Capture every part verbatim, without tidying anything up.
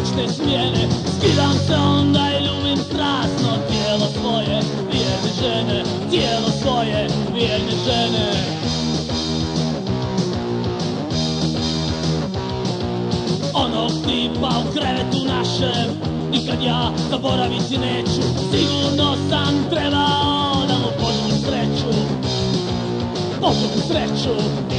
noćne smjene. Skidam se onda i ljubim strasno tijelo svoje vjerne žene, tijelo svoje vjerne žene. Onog tipa u krevetu našem nikad ja zaboraviti neću. Sigurno sam trebao da mu poželim sreću, poželim sreću.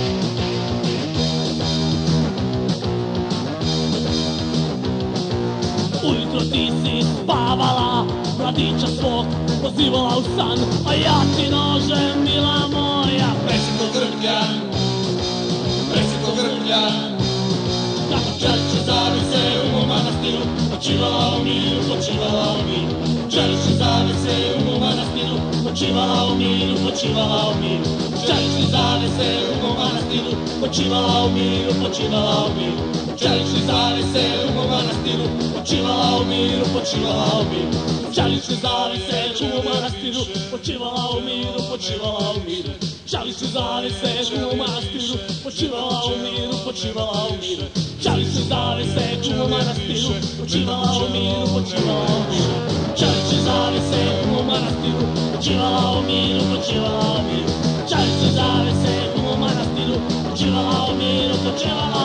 Ujutro ti si spavala, mladića svog pozivala u san, a ja ti nožem, mila moja, presjeko grkljan, presjeko grkljan. Kako čeliće zavise u mom manastiru, počivala u miru, počivala u miru. Čeliće zavise u mom manastiru, počivala u miru, počivala u miru. Čeliće zavise u mom manastiru, počivala u miru, počivala u miru. Čelične zavise u mom manastiru, počivala u miru, počivala u miru. Čelične zavise u mom manastiru, počivala u miru, počivala u miru. Čelične zavise u mom manastiru, počivala u miru, počivala u miru. Čelične zavise u mom manastiru, počivala u miru, počivala u miru. Čelične zavise u mom manastiru, počivala u miru, počivala u miru. Čelične zavise u mom manastiru, počivala u miru, počivala u miru.